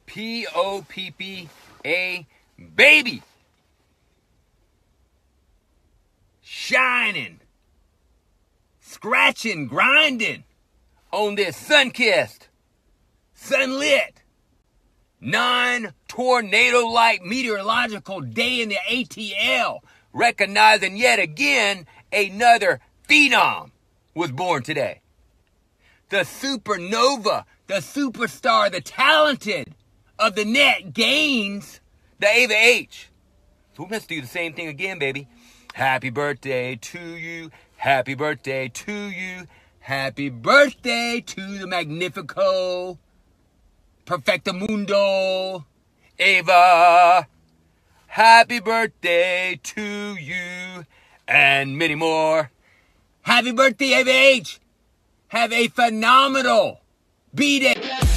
P-O-P-P-A, baby. Shining, scratching, grinding on this sun-kissed, sunlit, non-tornado-like meteorological day in the ATL, recognizing yet again another phenom was born today. The supernova, the superstar, the talented of the net gains the Ava H. So let's do the same thing again, baby. Happy birthday to you. Happy birthday to you. Happy birthday to the Magnifico, Perfectamundo, Ava. Happy birthday to you and many more. Happy birthday, Ava H. Have a phenomenal B-Day.